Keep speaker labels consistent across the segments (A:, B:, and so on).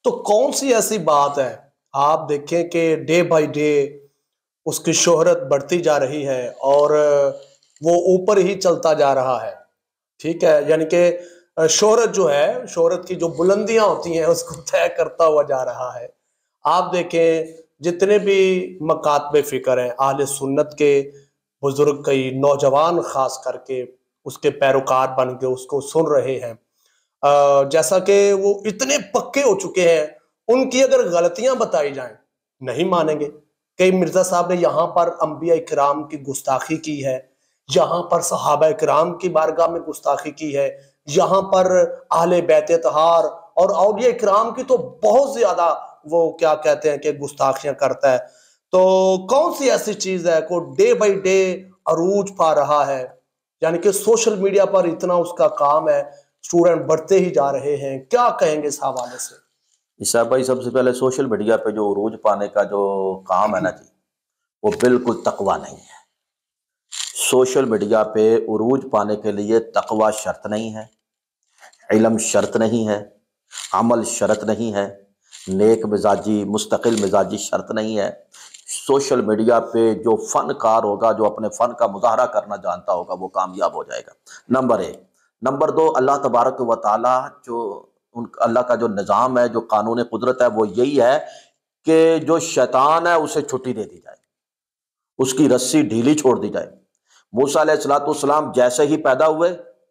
A: تو کون سی ایسی بات ہے، آپ دیکھیں کہ ڈے بائی ڈے اس کی شہرت بڑھتی جا رہی ہے اور وہ اوپر ہی چلتا جا رہا ہے، ٹھیک ہے، یعنی کہ شہرت جو ہے، شہرت کی جو بلندیاں ہوتی ہیں اس کو طے کرتا ہوا جا رہا ہے۔ آپ دیکھیں جتنے بھی مکاتب فکر ہیں اہل سنت کے بزرگ، کئی نوجوان خاص کر کے اس کے پیروکار بن کے اس کو سن رہے ہیں، جیسا کہ وہ اتنے پکے ہو چکے ہیں، ان کی اگر غلطیاں بتائی جائیں نہیں مانیں گے۔ کئی مرزا صاحب نے یہاں پر انبیاء کرام کی گستاخی کی ہے، یہاں پر صحابہ کرام کی بارگاہ میں گستاخی کی ہے، یہاں پر اہل بیت اطہار اور اولیاء کرام کی تو بہت زیادہ وہ کیا کہتے ہیں کہ گستاخیاں کرتا ہے۔ تو کون سی ایسی چیز ہے کو ڈے بائی ڈے عروج پا رہا ہے، یعنی کہ سوشل میڈیا پر اتنا اس کا کام ہے، اسٹوڈنٹ بڑھتے ہی جا رہے ہیں، کیا کہیں گے اس حوالے سے؟
B: عیسیٰ بھائی، سب سے پہلے سوشل میڈیا پہ جو عروج پانے کا جو کام ہے نا جی، وہ بالکل تقویٰ نہیں ہے۔ سوشل میڈیا پہ عروج پانے کے لیے تقویٰ شرط نہیں ہے، علم شرط نہیں ہے، عمل شرط نہیں ہے، نیک مزاجی مستقل مزاجی شرط نہیں ہے۔ سوشل میڈیا پہ جو فنکار ہوگا، جو اپنے فن کا مظاہرہ کرنا جانتا ہوگا، وہ کامیاب ہو جائے گا، نمبر ایک۔ نمبر دو، اللہ تبارک و تعالیٰ اللہ کا جو نظام ہے، جو قانون قدرت ہے، وہ یہی ہے کہ جو شیطان ہے اسے چھٹی دے دی جائے، اس کی رسی ڈھیلی چھوڑ دی جائے۔ موسیٰ علیہ السلام جیسے ہی پیدا ہوئے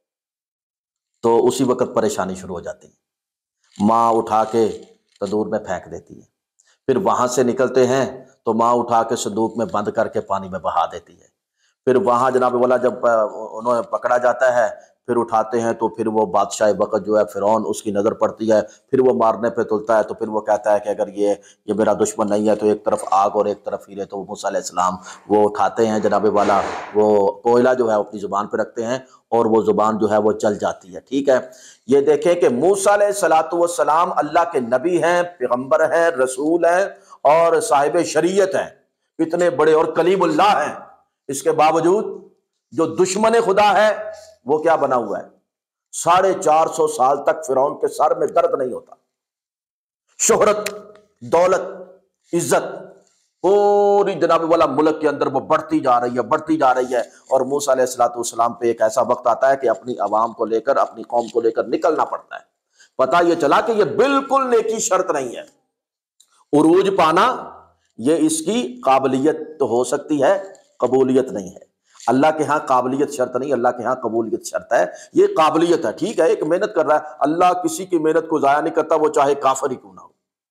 B: تو اسی وقت پریشانی شروع ہو جاتی ہے، ماں اٹھا کے تندور میں پھینک دیتی ہے، پھر وہاں سے نکلتے ہیں تو ماں اٹھا کے صندوق میں بند کر کے پانی میں بہا دیتی ہے، پھر وہاں جناب والا جب انہیں پکڑا جاتا ہے، پھر اٹھاتے ہیں تو پھر وہ بادشاہ وقت جو ہے فرعون، اس کی نظر پڑتی ہے، پھر وہ مارنے پہ تلتا ہے، تو پھر وہ کہتا ہے کہ اگر یہ میرا دشمن نہیں ہے تو ایک طرف آگ اور ایک طرف ہیرے۔ تو موسیٰ علیہ السلام وہ اٹھاتے ہیں جناب والا، وہ کوئلہ جو ہے اپنی زبان پہ رکھتے ہیں اور وہ زبان جو ہے وہ جل جاتی ہے، ٹھیک ہے۔ یہ دیکھیں کہ موسیٰ علیہ السلام اللہ کے نبی ہیں، پیغمبر ہیں، رسول ہیں اور صاحب شریعت ہیں، اتنے بڑے، اور کلیم اللہ ہیں۔ اس کے باوجود جو دشمن خدا ہے وہ کیا بنا ہوا ہے؟ 450 سال تک فرعون کے سر میں درد نہیں ہوتا۔ شہرت، دولت، عزت پوری جناب والا ملک کے اندر وہ بڑھتی جا رہی ہے، بڑھتی جا رہی ہے، اور موسیٰ علیہ السلام پہ ایک ایسا وقت آتا ہے کہ اپنی عوام کو لے کر، اپنی قوم کو لے کر نکلنا پڑتا ہے۔ پتہ یہ چلا کہ یہ بالکل نیکی شرط نہیں ہے، عروج پانا یہ اس کی قابلیت تو ہو سکتی ہے، قبولیت نہیں ہے۔ اللہ کے ہاں قابلیت شرط نہیں، اللہ کے ہاں قبولیت شرط ہے۔ یہ قابلیت ہے، ٹھیک ہے، ایک محنت کر رہا ہے، اللہ کسی کی محنت کو ضائع نہیں کرتا، وہ چاہے کافر ہی کیوں نہ ہو،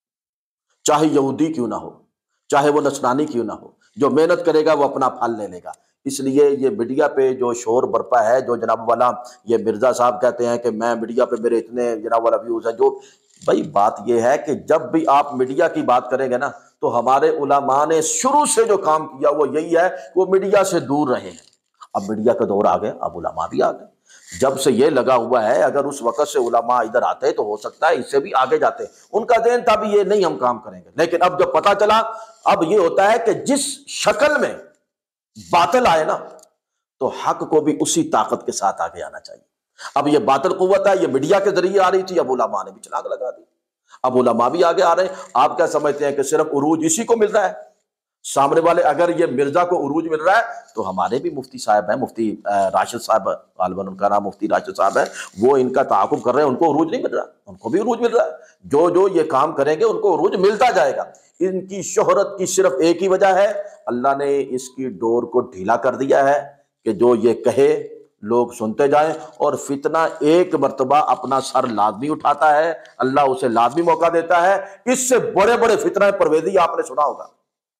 B: چاہے یہودی کیوں نہ ہو، چاہے وہ نصرانی کیوں نہ ہو، جو محنت کرے گا وہ اپنا پھل لے لے گا۔ اس لیے یہ میڈیا پہ جو شور برپا ہے، جو جناب والا یہ مرزا صاحب کہتے ہیں کہ میں میڈیا پہ میرے اتنے جناب والا ویوز ہیں، جو بھائی بات یہ ہے کہ جب بھی آپ میڈیا کی بات کریں گے نا، تو ہمارے علماء نے شروع سے جو کام کیا وہ یہی ہے کہ وہ میڈیا سے دور رہے ہیں۔ اب میڈیا کا دور آ گیا، اب علماء بھی آ گئے۔ جب سے یہ لگا ہوا ہے، اگر اس وقت سے علماء ادھر آتے تو ہو سکتا ہے اس سے بھی آگے جاتے، ان کا ذہن تھا بھی یہ نہیں ہم کام کریں گے، لیکن اب جب پتہ چلا، اب یہ ہوتا ہے کہ جس شکل میں باطل آئے نا، تو حق کو بھی اسی طاقت کے ساتھ آگے آنا چاہیے۔ اب یہ باطل قوت ہے، یہ میڈیا کے ذریعے آ رہی تھی، اب علماء نے بھی چھلانگ لگا دی، اب علماء بھی آگے آ رہے ہیں۔ آپ کیا سمجھتے ہیں کہ صرف عروج اسی کو مل رہا ہے؟ سامنے والے اگر یہ مرزا کو عروج مل رہا ہے تو ہمارے بھی مفتی صاحب ہیں، مفتی راشد صاحب، غالباً ان کا نام مفتی راشد صاحب ہے، وہ ان کا تعاقب کر رہے ہیں، ان کو عروج نہیں مل رہا، ان کو بھی عروج مل رہا ہے۔ جو جو یہ کام کریں گے ان کو عروج ملتا جائے گا۔ ان کی شہرت کی صرف ایک ہی وجہ ہے، اللہ نے اس کی ڈور کو ڈھیلا کر دیا ہے کہ جو یہ کہے لوگ سنتے جائیں، اور فتنہ ایک مرتبہ اپنا سر لازمی اٹھاتا ہے، اللہ اسے لازمی موقع دیتا ہے۔ اس سے بڑے بڑے فتنہ پرویزی آپ نے سنا ہوگا،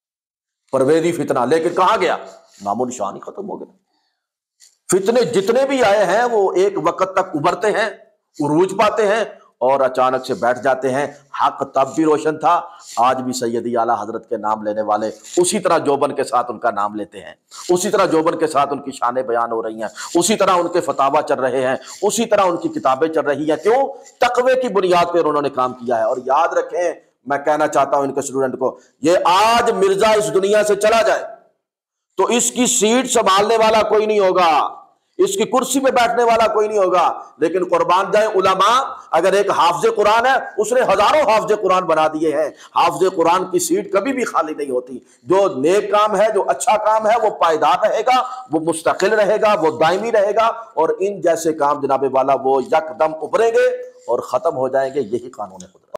B: پرویزی فتنہ، لیکن کہاں گیا؟ نام و نشان ہی ختم ہو گیا۔ فتنے جتنے بھی آئے ہیں وہ ایک وقت تک ابھرتے ہیں، عروج پاتے ہیں، اور اچانک سے بیٹھ جاتے ہیں۔ حق تب بھی روشن تھا، آج بھی سیدی اعلیٰ حضرت کے نام لینے والے اسی طرح جوبن کے ساتھ ان کا نام لیتے ہیں، اسی طرح جوبن کے ساتھ ان کی شانیں بیان ہو رہی ہیں، اسی طرح ان کے فتاوی چل رہے ہیں، اسی طرح ان کی کتابیں چل رہی ہیں۔ کیوں؟ تقوی کی بنیاد پر انہوں نے کام کیا ہے۔ اور یاد رکھیں، میں کہنا چاہتا ہوں ان کے اسٹوڈنٹ کو، یہ آج مرزا اس دنیا سے چلا جائے تو اس کی سیٹ سنبھالنے والا کوئی نہیں ہوگا۔ اس کی کرسی پہ بیٹھنے والا کوئی نہیں ہوگا، لیکن قربان جائیں علماء، اگر ایک حافظ قرآن ہے اس نے ہزاروں حافظ قرآن بنا دیے ہیں، حافظ قرآن کی سیٹ کبھی بھی خالی نہیں ہوتی۔ جو نیک کام ہے، جو اچھا کام ہے، وہ پائیدار رہے گا، وہ مستقل رہے گا، وہ دائمی رہے گا، اور ان جیسے کام جناب والا وہ یک دم ابھریں گے اور ختم ہو جائیں گے۔ یہی قانون ہے خدا۔